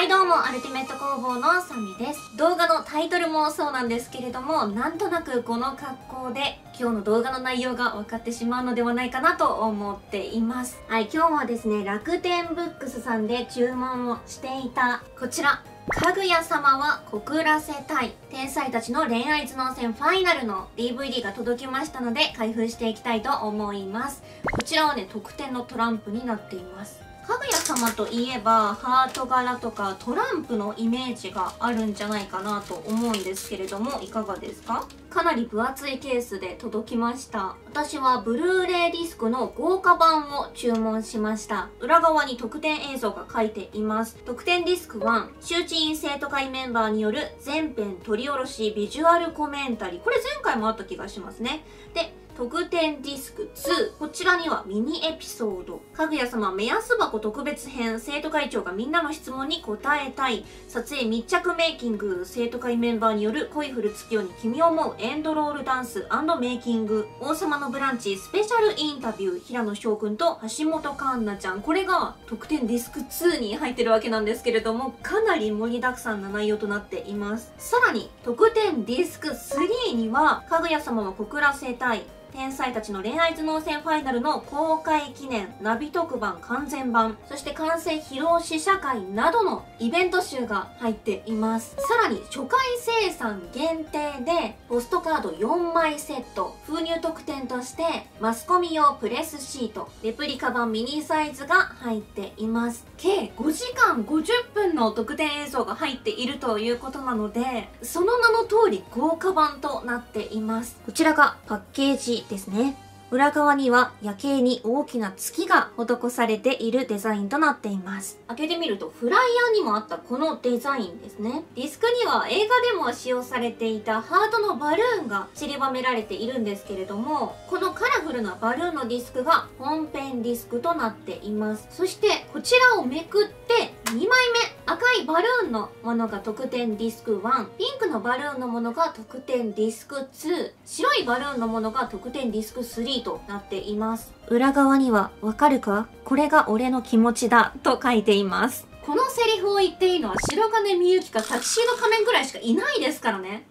はいどうも、アルティメット工房のサミです。動画のタイトルもそうなんですけれども、なんとなくこの格好で今日の動画の内容が分かってしまうのではないかなと思っています。はい、今日はですね、楽天ブックスさんで注文をしていたこちら、かぐや様は告らせたい天才たちの恋愛頭脳戦ファイナルの DVD が届きましたので開封していきたいと思います。こちらはね、特典のトランプになっています。かぐや様といえばハート柄とかトランプのイメージがあるんじゃないかなと思うんですけれども、いかがですか？かなり分厚いケースで届きました。私はブルーレイディスクの豪華版を注文しました。裏側に特典映像が書いています。特典ディスク1、周知院生徒会メンバーによる全編取り下ろしビジュアルコメンタリー。これ前回もあった気がしますね。で、特典ディスク2。こちらにはミニエピソード。かぐや様目安箱特別編。生徒会長がみんなの質問に答えたい。撮影密着メイキング。生徒会メンバーによる恋降る月夜に君を思うエンドロールダンス&メイキング。王様のブランチスペシャルインタビュー。平野翔くんと橋本環奈ちゃん。これが特典ディスク2に入ってるわけなんですけれども、かなり盛りだくさんな内容となっています。さらに特典ディスク3には、かぐや様は告らせたい天才たちの恋愛頭脳戦ファイナルの公開記念ナビ特番完全版、そして完成披露試写会などのイベント集が入っています。さらに初回生産限定でポストカード4枚セット、封入特典としてマスコミ用プレスシート、レプリカ版ミニサイズが入っています。計5時間50分の特典映像が入っているということなので、その名の通り豪華版となっています。こちらがパッケージですね。裏側には夜景に大きな月が施されているデザインとなっています。開けてみるとフライヤーにもあったこのデザインですね。ディスクには映画でも使用されていたハートのバルーンが散りばめられているんですけれども、このカラフルなバルーンのディスクが本編ディスクとなっています。そしてこちらをめくって2枚目、赤いバルーンのものが特典ディスク1、ピンクのバルーンのものが特典ディスク2、白いバルーンのものが特典ディスク3となっています。裏側にはわかるか？これが俺の気持ちだと書いています。このセリフを言っていいのは白金みゆきかタキシード仮面ぐらいしかいないですからね。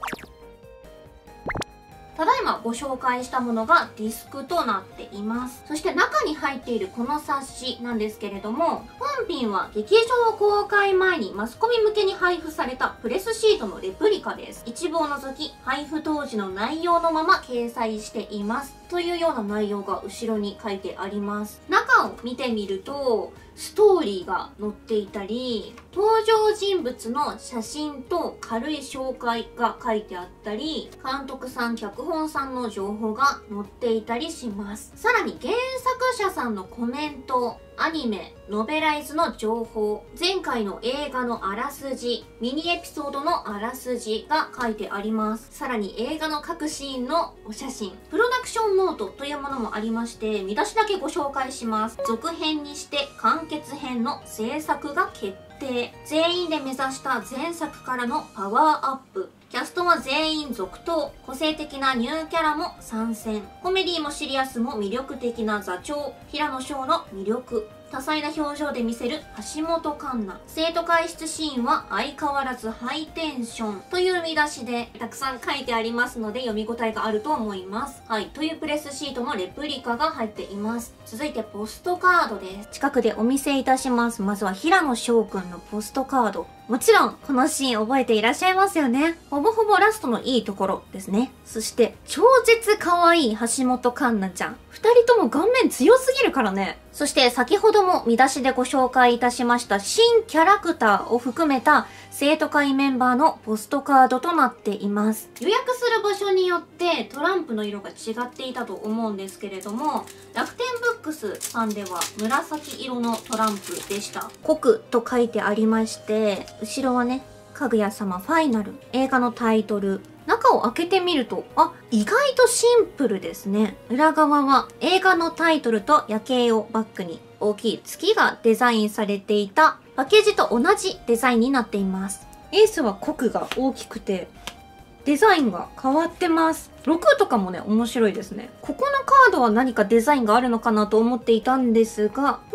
ただいまご紹介したものがディスクとなっています。そして中に入っているこの冊子なんですけれども、本品は劇場公開前にマスコミ向けに配布されたプレスシートのレプリカです。一部を除き配布当時の内容のまま掲載しています。というような内容が後ろに書いてあります。中を見てみると、ストーリーが載っていたり、登場人物の写真と軽い紹介が書いてあったり、監督さん、脚本さんの情報が載っていたりします。さらに原作者さんのコメント、アニメ、ノベライズの情報、前回の映画のあらすじ、ミニエピソードのあらすじが書いてあります。さらに映画の各シーンのお写真、プロダクションノートというものもありまして、見出しだけご紹介します。続編にして完結編の制作が決定。全員で目指した前作からのパワーアップ。キャストは全員続投。個性的なニューキャラも参戦。コメディもシリアスも魅力的な座長。平野翔の魅力。多彩な表情で見せる橋本環奈。生徒会室シーンは相変わらずハイテンションという見出しでたくさん書いてありますので読み応えがあると思います。はい。というプレスシートのレプリカが入っています。続いてポストカードです。近くでお見せいたします。まずは平野翔くんのポストカード。もちろんこのシーン覚えていらっしゃいますよね。ほぼほぼラストのいいところですね。そして超絶可愛い橋本環奈ちゃん。二人とも顔面強すぎるからね。そして先ほども見出しでご紹介いたしました新キャラクターを含めた生徒会メンバーのポストカードとなっています。予約する場所によってトランプの色が違っていたと思うんですけれども、楽天ブックスさんでは紫色のトランプでした。国と書いてありまして、後ろはね、かぐや様ファイナル、映画のタイトル。中を開けてみると、意外とシンプルですね。裏側は映画のタイトルと夜景をバックに大きい月がデザインされていたパッケージと同じデザインになっています。エースは国が大きくて、デザインが変わってます。6とかもね、面白いですね。ここのカードは何かデザインがあるのかなと思っていたんですが、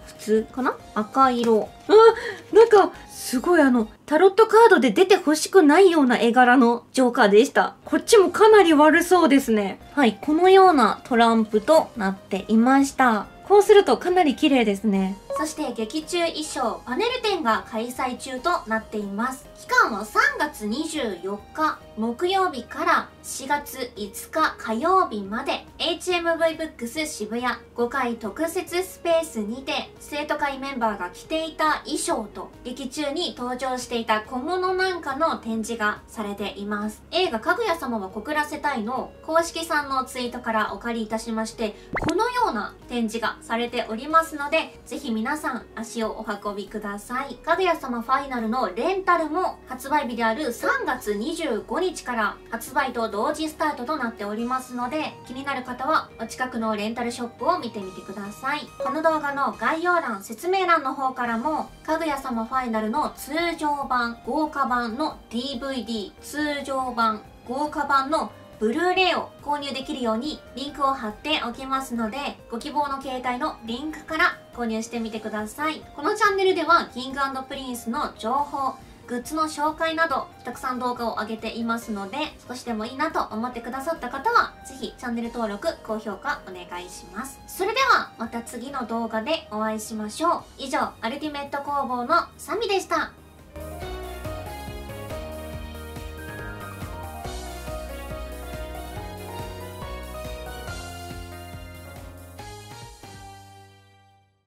普通かな、赤色。なんか、すごいタロットカードで出てほしくないような絵柄のジョーカーでした。こっちもかなり悪そうですね。はい、このようなトランプとなっていました。こうするとかなり綺麗ですね。そして劇中衣装パネル展が開催中となっています。期間は3月24日木曜日から4月5日火曜日まで HMV ブックス渋谷5階特設スペースにて生徒会メンバーが着ていた衣装と劇中に登場していた小物なんかの展示がされています。映画かぐや様は告らせたいの公式さんのツイートからお借りいたしまして、このような展示がされておりますので、ぜひ皆さん足をお運びください。かぐや様ファイナルのレンタルも発売日である3月25日から発売と同時スタートとなっておりますので、気になる方はお近くのレンタルショップを見てみてください。この動画の概要欄、説明欄の方からもかぐや様ファイナルの通常版、豪華版の DVD、通常版、豪華版のブルーレイを購入できるようにリンクを貼っておきますので、ご希望の携帯のリンクから購入してみてください。このチャンネルではキング&プリンスの情報、グッズの紹介などたくさん動画を上げていますので、少しでもいいなと思ってくださった方はぜひチャンネル登録、高評価お願いします。それではまた次の動画でお会いしましょう。以上、アルティメット工房のサミでした。